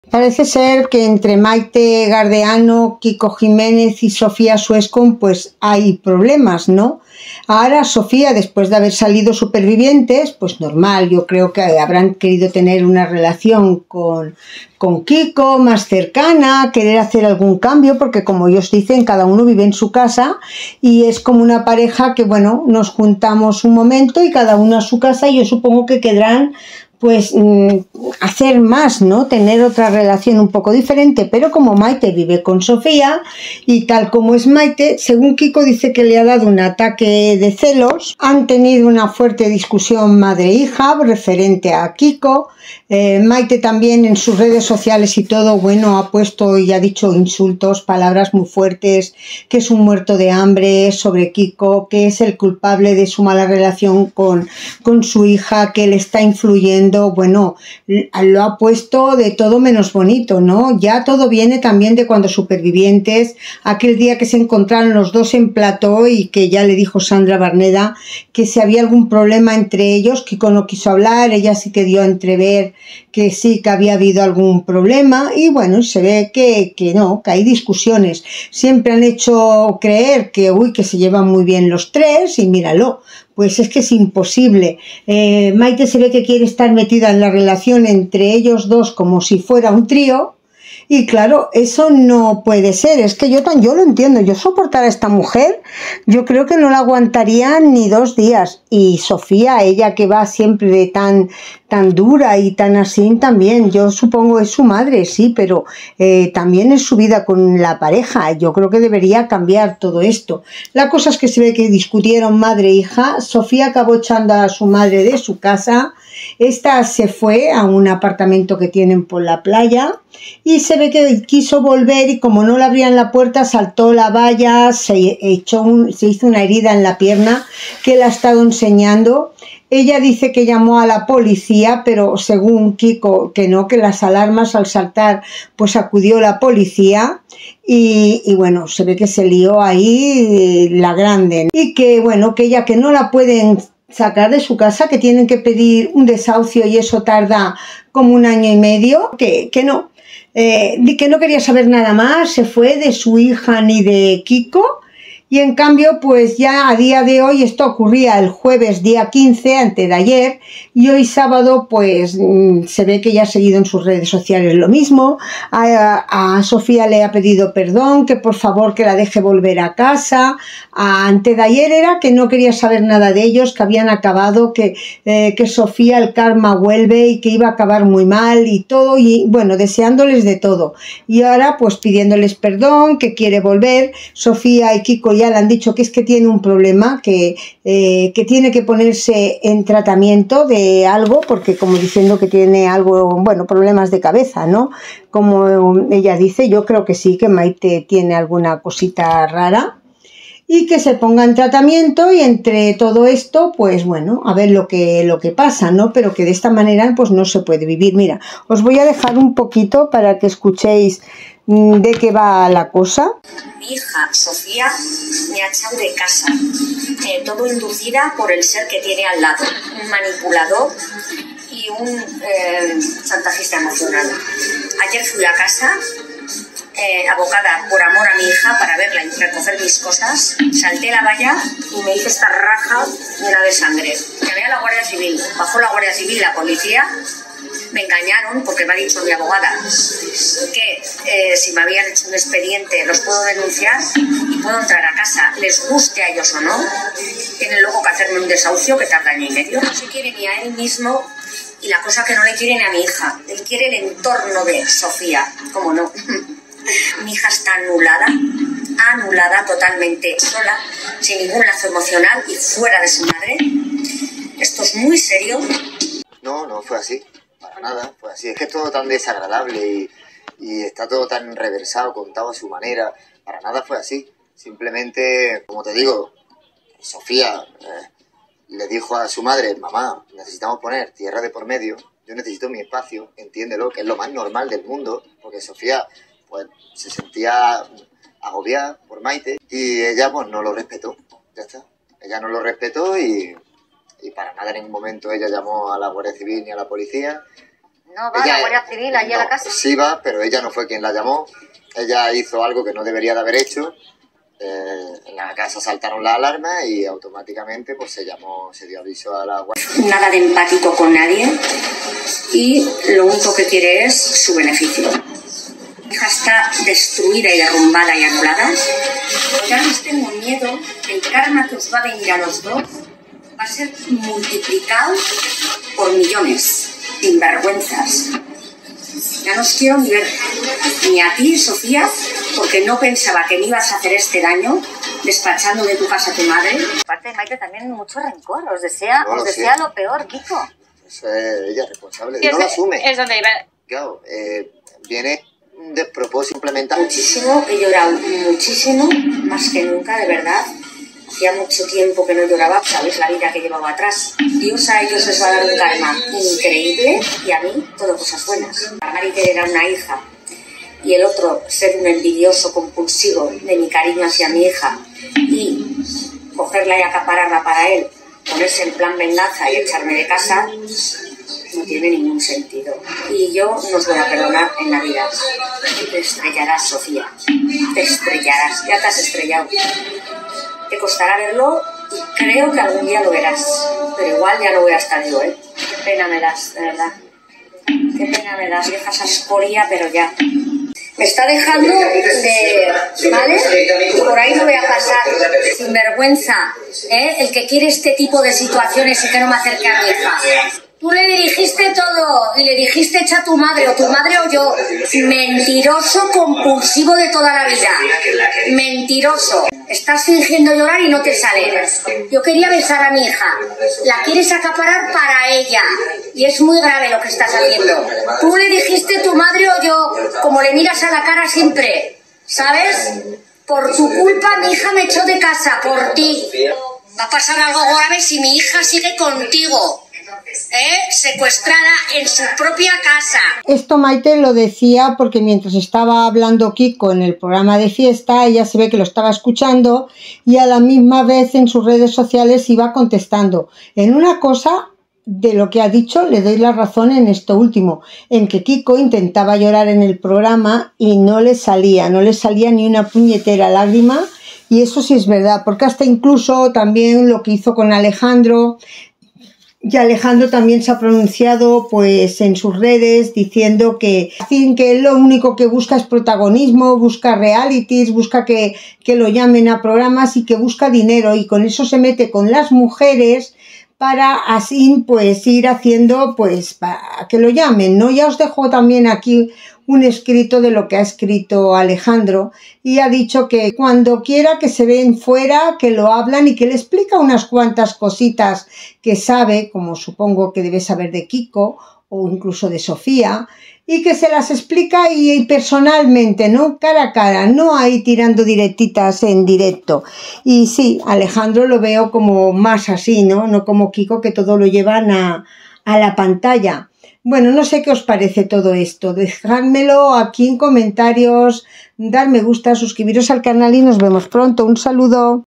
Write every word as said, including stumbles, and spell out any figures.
Parece ser que entre Maite Gardeano, Kiko Jiménez y Sofía Suescon pues hay problemas, ¿no? Ahora Sofía, después de haber salido Supervivientes, pues normal, yo creo que habrán querido tener una relación con, con Kiko más cercana, querer hacer algún cambio, porque como ellos dicen, cada uno vive en su casa y es como una pareja que, bueno, nos juntamos un momento y cada uno a su casa y yo supongo que quedarán pues hacer más, ¿no? Tener otra relación un poco diferente, pero como Maite vive con Sofía y tal como es Maite, según Kiko dice que le ha dado un ataque de celos, han tenido una fuerte discusión madre-hija referente a Kiko. eh, Maite también en sus redes sociales y todo, bueno, ha puesto y ha dicho insultos, palabras muy fuertes, que es un muerto de hambre sobre Kiko, que es el culpable de su mala relación con, con su hija, que le está influyendo. Bueno, lo ha puesto de todo menos bonito, ¿no? Ya todo viene también de cuando Supervivientes, aquel día que se encontraron los dos en plató y que ya le dijo Sandra Barneda que si había algún problema entre ellos, Kiko no quiso hablar, ella sí que dio a entrever que sí que había habido algún problema y bueno, se ve que, que no, que hay discusiones. Siempre han hecho creer que, uy, que se llevan muy bien los tres y míralo. Pues es que es imposible. Eh, Maite se ve que quiere estar metida en la relación entre ellos dos como si fuera un trío y claro, eso no puede ser. Es que yo, tan, yo lo entiendo, yo soportar a esta mujer, yo creo que no la aguantaría ni dos días. Y Sofía, ella que va siempre de tan, tan dura y tan así también, yo supongo es su madre, sí, pero eh, también es su vida con la pareja. Yo creo que debería cambiar todo esto. La cosa es que se ve que discutieron madre e hija. Sofía acabó echando a su madre de su casa. Esta se fue a un apartamento que tienen por la playa y se ve que quiso volver y como no le abrían la puerta saltó la valla, se, echó un, se hizo una herida en la pierna que le ha estado enseñando. Ella dice que llamó a la policía, pero según Kiko que no, que las alarmas al saltar pues acudió la policía y, y bueno, se ve que se lió ahí la grande y que bueno, que ella que no la pueden sacar de su casa, que tienen que pedir un desahucio y eso tarda como un año y medio, que, que no, eh, que no quería saber nada más, se fue de su hija ni de Kiko. Y en cambio, pues ya a día de hoy, esto ocurría el jueves día quince, antes de ayer, y hoy sábado, pues se ve que ya ha seguido en sus redes sociales lo mismo. A, a Sofía le ha pedido perdón, que por favor que la deje volver a casa. A, antes de ayer era que no quería saber nada de ellos, que habían acabado, que, eh, que Sofía el karma vuelve y que iba a acabar muy mal y todo, y bueno, deseándoles de todo. Y ahora, pues pidiéndoles perdón, que quiere volver. Sofía y Kiko ya le han dicho que es que tiene un problema, que, eh, que tiene que ponerse en tratamiento de algo, porque como diciendo que tiene algo, bueno, problemas de cabeza, ¿no? Como ella dice, yo creo que sí, que Maite tiene alguna cosita rara y que se ponga en tratamiento y entre todo esto, pues bueno, a ver lo que, lo que pasa, ¿no? Pero que de esta manera pues no se puede vivir. Mira, os voy a dejar un poquito para que escuchéis de qué va la cosa. Mi hija Sofía me ha echado de casa, eh, todo inducida por el ser que tiene al lado, un manipulador y un eh, chantajista emocional. Ayer fui a casa, eh, abocada por amor a mi hija para verla y recoger mis cosas, salté la valla y me hice esta raja llena de sangre. Llamé a la Guardia Civil, bajó la Guardia Civil, la policía. Me engañaron porque me ha dicho mi abogada que eh, si me habían hecho un expediente los puedo denunciar y puedo entrar a casa, les guste a ellos o no. Tienen luego que hacerme un desahucio que tarda año y medio. No se quiere ni a él mismo y la cosa que no le quiere ni a mi hija. Él quiere el entorno de Sofía, ¿cómo no? Mi hija está anulada, anulada totalmente, sola, sin ningún lazo emocional y fuera de su madre. Esto es muy serio. No, no fue así. Para nada, fue así. Es que es todo tan desagradable y, y está todo tan reversado, contado a su manera. Para nada fue así. Simplemente, como te digo, Sofía eh, le dijo a su madre, mamá, necesitamos poner tierra de por medio, yo necesito mi espacio, entiéndelo, que es lo más normal del mundo, porque Sofía pues se sentía agobiada por Maite y ella pues no lo respetó, ya está. Ella no lo respetó y... y para nada en ningún momento ella llamó a la Guardia Civil ni a la policía No va ella, la Guardia Civil allí no, a la casa. Sí va, pero ella no fue quien la llamó. Ella hizo algo que no debería de haber hecho. Eh, en la casa saltaron las alarmas y automáticamente pues se llamó, se dio aviso a la Guardia. Nada de empático con nadie y lo único que quiere es su beneficio. Mi hija está destruida y derrumbada y anulada. Ya les tengo miedo, el karma que os va a venir a los dos va a ser multiplicado por millones, sinvergüenzas. Ya no os quiero ni ver, ni a ti, Sofía, porque no pensaba que me ibas a hacer este daño despachando de tu casa a tu madre. Aparte de Maite también mucho rencor, os desea, No, os lo desea sé. lo peor, Kiko. Eso es ella responsable. Sí, No lo es- asume. Es donde iba. Claro, eh, viene un despropósito implementado. Muchísimo, he llorado muchísimo, más que nunca, de verdad. Hacía mucho tiempo que no lloraba, sabes la vida que llevaba atrás. Dios a ellos les va a dar un karma increíble y a mí todo cosas buenas. Margarita era una hija y el otro ser un envidioso compulsivo de mi cariño hacia mi hija y cogerla y acapararla para él, ponerse en plan venganza y echarme de casa, no tiene ningún sentido. Y yo no os voy a perdonar en la vida. Te estrellarás, Sofía. Te estrellarás. Ya te has estrellado. Te costará verlo y creo que algún día lo verás. Pero igual ya no voy a estar yo, ¿eh? Qué pena me das, de verdad. Qué pena me das, vieja esa escoria, pero ya. Me está dejando de... ¿Vale? Y por ahí no voy a pasar sin vergüenza, ¿eh? El que quiere este tipo de situaciones y que no me acerque a mi hija. Tú le dirigiste todo y le dijiste echa a tu madre o tu madre o yo. Mentiroso compulsivo de toda la vida. Mentiroso. Estás fingiendo llorar y no te sale. Yo quería besar a mi hija. La quieres acaparar para ella. Y es muy grave lo que estás haciendo. Tú le dijiste tu madre o yo, como le miras a la cara siempre. ¿Sabes? Por tu culpa mi hija me echó de casa, por ti. Va a pasar algo grave si mi hija sigue contigo. ¿Eh? Secuestrada en su propia casa. Esto Maite lo decía porque mientras estaba hablando Kiko en el programa de fiesta, ella se ve que lo estaba escuchando y a la misma vez en sus redes sociales iba contestando. En una cosa de lo que ha dicho le doy la razón en esto último, en que Kiko intentaba llorar en el programa y no le salía, no le salía ni una puñetera lágrima, y eso sí es verdad, porque hasta incluso también lo que hizo con Alejandro. Y Alejandro también se ha pronunciado pues en sus redes diciendo que, que él lo único que busca es protagonismo, busca realities, busca que, que lo llamen a programas y que busca dinero, y con eso se mete con las mujeres para así pues ir haciendo pues para que lo llamen, ¿no? Ya os dejo también aquí un escrito de lo que ha escrito Alejandro, y ha dicho que cuando quiera que se ven fuera, que lo hablan y que le explica unas cuantas cositas que sabe, como supongo que debe saber de Kiko o incluso de Sofía, y que se las explica y, y personalmente, ¿no? Cara a cara, no ahí tirando directitas en directo. Y sí, Alejandro lo veo como más así, ¿no? No como Kiko, que todo lo llevan a, a la pantalla. Bueno, no sé qué os parece todo esto. Dejádmelo aquí en comentarios, dar me gusta, suscribiros al canal y nos vemos pronto. Un saludo.